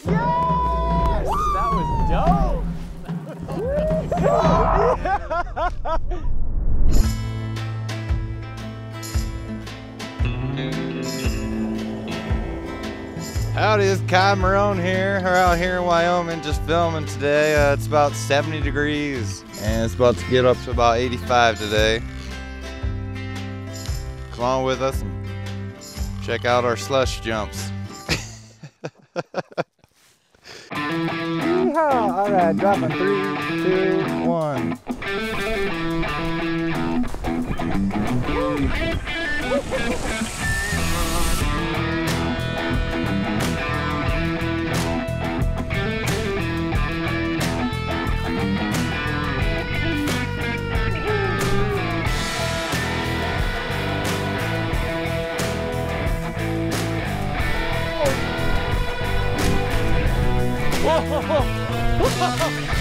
Yes! That was dope! Howdy, it's Mikey Marohn here. We're out here in Wyoming just filming today. It's about 70 degrees and it's about to get up to about 85 today. Come on with us and check out our slush jumps. Yeehaw! All right, dropping 3, 2, 1. Whoa!